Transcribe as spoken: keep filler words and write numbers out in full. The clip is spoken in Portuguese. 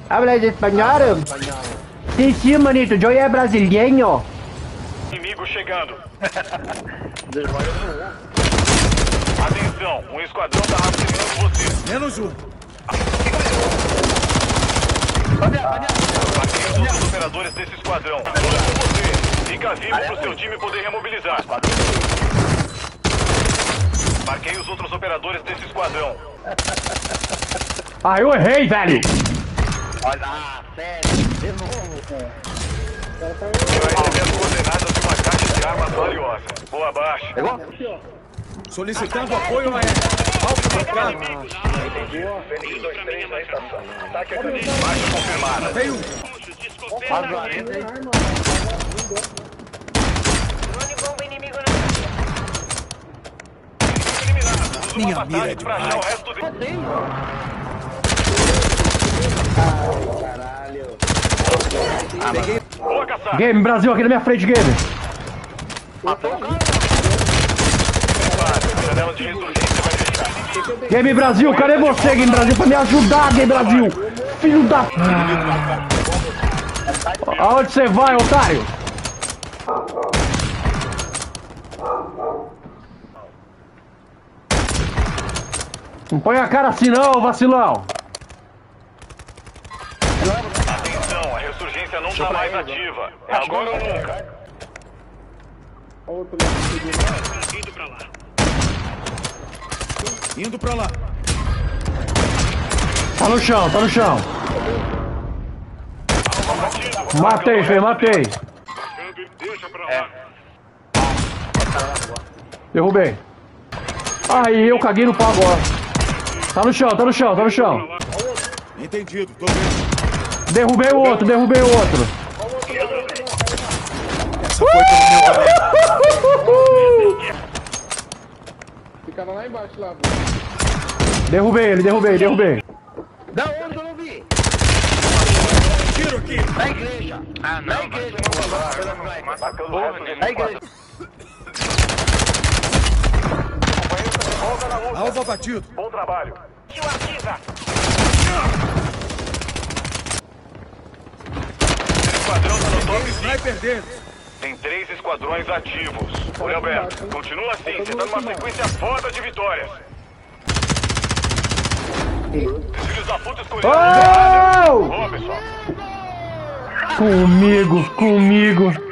Hablas espanhol? Sim, sim, manito, eu é brasileiro. Inimigo chegando. Atenção, um esquadrão tá rastreando você. Menos um. Marquei os operadores desse esquadrão. Todos com você. Fica vivo pro seu time poder remobilizar. Marquei os outros operadores desse esquadrão. Ah, eu errei, velho. Olha, sério, de novo, cara. Você vai receber as coordenadas de uma caixa de armas valiosa. Boa baixa. Pegou? Solicitando apoio aéreo. Alto marcado. Fênix dois três na estação. Ataque a caminho. Baixa confirmada. Veio um. Minha mira é pra achar o resto de... Caralho. Peguei. Boa caçada. Game, Brasil, aqui na minha frente, Game. Janela de ressurgência vai fechar. Game Brasil, cadê você, Game Brasil, pra me ajudar, Game Brasil? Filho da... Aonde você vai, otário? Não põe a cara assim não, vacilão. Atenção, a ressurgência não tá mais ativa. É agora ou nunca. Indo pra lá. Indo pra lá. Tá no chão, tá no chão. Matei, Fê, matei. Deixa pra lá. Derrubei. Aí, eu caguei no pau agora. Tá no chão, tá no chão, tá no chão. Entendido, tô vendo. Derrubei o outro, derrubei o outro. Essa foi pelo meu caminho. Ficava lá embaixo, lá. Derrubei ele, derrubei, derrubei. Da onde eu não vi? Tiro aqui. Da igreja. Ah, não. Da igreja. Marcando o resto desse Da igreja. Volta na luta. Alvo abatido. Bom trabalho. Esse esquadrão tá no top cinco. Sniper deles. Tem três esquadrões ativos. Ô, Alberto, continua assim. Você tá numa sequência foda de vitórias. Os filhos da puta escolheram Oh! Boa, pessoal. Comigo, comigo.